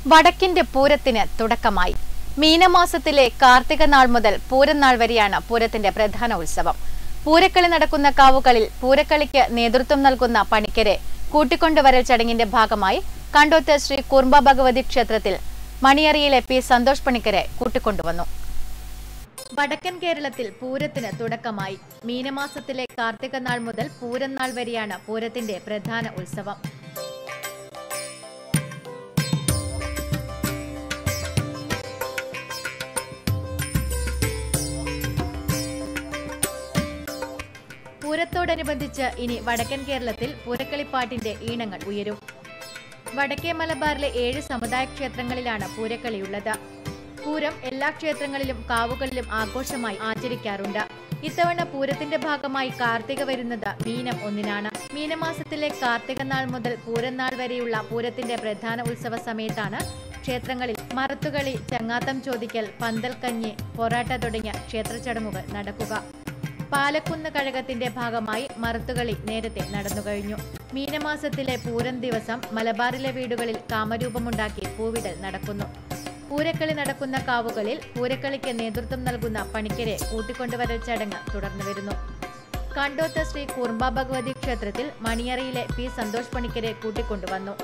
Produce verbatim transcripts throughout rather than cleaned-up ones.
വടക്കിന്റെ പൂരത്തിന് തുടക്കമായി. മീനമാസത്തിലെ കാർത്തിക നാൾ മുതൽ പൂരനാൾ വരെയാണ് പൂരത്തിന്റെ പ്രധാന ഉത്സവം. പൂരക്കളി നടക്കുന്ന കാവുകളിൽ പൂരക്കളിക്ക് നേതൃത്വം നൽകുന്ന പണിക്കരെ കൂട്ടിക്കൊണ്ടുവരൽ ചടങ്ങിന്റെ ഭാഗമായി കണ്ടോത്ത് ശ്രീ കുർബ ഭഗവതി ക്ഷേത്രത്തിൽ മണിയറിയിലെ പി സന്തോഷ് പണിക്കരെ കൂട്ടിക്കൊണ്ടുവന്നു. വടക്കൻ കേരളത്തിൽ പൂരത്തിന് തുടക്കമായി. മീനമാസത്തിലെ കാർത്തിക നാൾ മുതൽ പൂരനാൾ വരെയാണ് പൂരത്തിന്റെ പ്രധാന ഉത്സവം. പൂരത്തോടനുബന്ധിച്ച് ഇനി വടക്കൻ കേരളത്തിൽ പൂരക്കളിപ്പാട്ടിന്റെ ഈണങ്ങൾ ഉയരും. വടക്കേ മലബാറിലെ ഏഴ് സമുദായ ക്ഷേത്രങ്ങളിലാണ് പൂരക്കളിയുള്ളത്. പൂരം എല്ലാ ക്ഷേത്രങ്ങളിലും കാവുകളിലും ആഘോഷമായി ആചരിക്കാറുണ്ട്. ഇത്തവണ പൂരത്തിന്റെ ഭാഗമായി കാർത്തിക വരുന്നത് മീനം ഒന്നിനാണ്. മീനമാസത്തിലെ കാർത്തിക നാൾ മുതൽ പൂരനാൾ വരെയുള്ള പൂരത്തിന്റെ പ്രധാന ഉത്സവ സമയത്താണ് ക്ഷേത്രങ്ങളിൽ മറത്തുകളി, ചങ്ങാത്തം ചോദിക്കൽ, പന്തൽക്കഞ്ഞി, പൊറാട്ട തുടങ്ങിയ ക്ഷേത്ര ചടങ്ങുകൾ നടക്കുക. പാലക്കുന്ന് കഴകത്തിന്റെ ഭാഗമായി മറുത്തുകളി നേരത്തെ നടന്നുകഴിഞ്ഞു. മീനമാസത്തിലെ പൂരം ദിവസം മലബാറിലെ വീടുകളിൽ കാമരൂപമുണ്ടാക്കി പൂവിടൽ നടക്കുന്നു. പൂരക്കളി നടക്കുന്ന കാവുകളിൽ പൂരക്കളിക്ക് നേതൃത്വം നൽകുന്ന പണിക്കരെ കൂട്ടിക്കൊണ്ടുവരൽ ചടങ്ങ് തുടർന്നു വരുന്നു. കണ്ടോത്ത് ശ്രീ കുർബ ഭഗവതി ക്ഷേത്രത്തിൽ മണിയറയിലെ പി സന്തോഷ് പണിക്കരെ കൂട്ടിക്കൊണ്ടുവന്നു.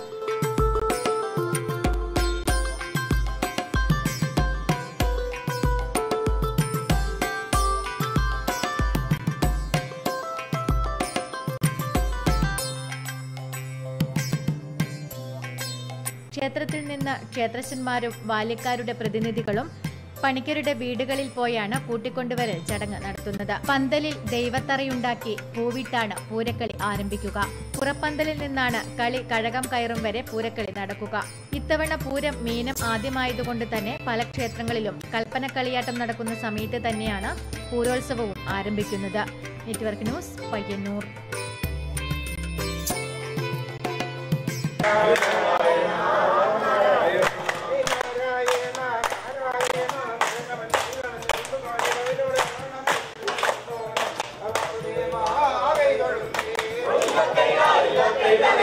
ക്ഷേത്രത്തിൽ നിന്ന് ക്ഷേത്രശന്മാരും ബാല്യക്കാരുടെ പ്രതിനിധികളും പണിക്കരുടെ വീടുകളിൽ പോയാണ് കൂട്ടിക്കൊണ്ടുവരൽ ചടങ്ങ് നടത്തുന്നത്. പന്തലിൽ ദൈവത്തറയുണ്ടാക്കി പൂവിട്ടാണ് പൂരക്കളി ആരംഭിക്കുക. പുറപ്പന്തലിൽ നിന്നാണ് കളി കഴകം കയറും വരെ പൂരക്കളി നടക്കുക. ഇത്തവണ പൂരം മീനം ആദ്യമായതുകൊണ്ട് തന്നെ പല ക്ഷേത്രങ്ങളിലും കൽപ്പന കളിയാട്ടം നടക്കുന്ന സമയത്ത് തന്നെയാണ് പൂരോത്സവവും ആരംഭിക്കുന്നത്. Network news, Payyanur.